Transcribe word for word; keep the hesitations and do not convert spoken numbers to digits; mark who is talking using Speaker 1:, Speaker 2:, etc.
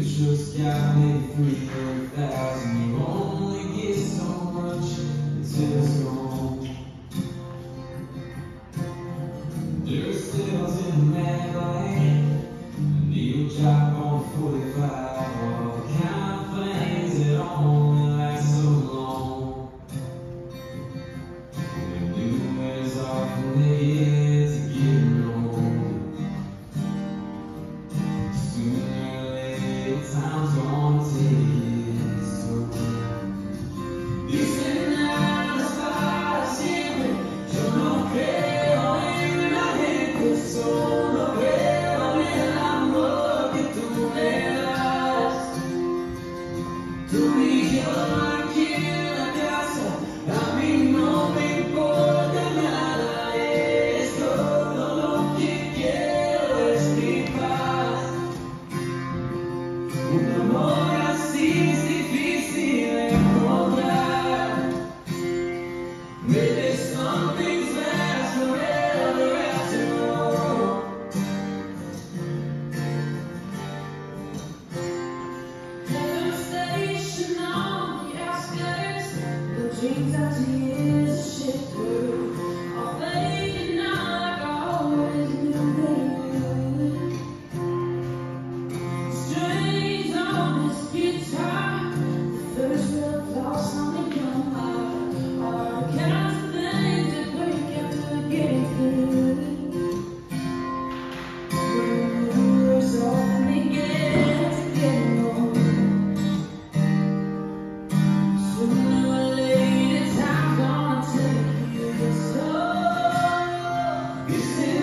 Speaker 1: just got me three hundred thousand. You only get so much until it's gone. Dirt stills in the mad lane, a needle drop on forty-five. All the kind of things that only last so long. The new is often needed to get old. Sooner or later, time's gonna take its toll. Dicen nada para siempre, yo no creo en la gente, solo creo en el amor que tú me das. Tú y yo aquí en la casa, a mí no me importa nada, es todo lo que quiero, es mi paz. Un amor así es difícil de encontrar. Maybe some things last forever after all. Devastation on the outskirts, the dreams after years shit through, all fading out like I always knew. Strings on this guitar, the first real thoughts on the young heart, are the kinds of things that break after getting through. When the words all begin to get old, sooner or later time's gonna take its toll. You say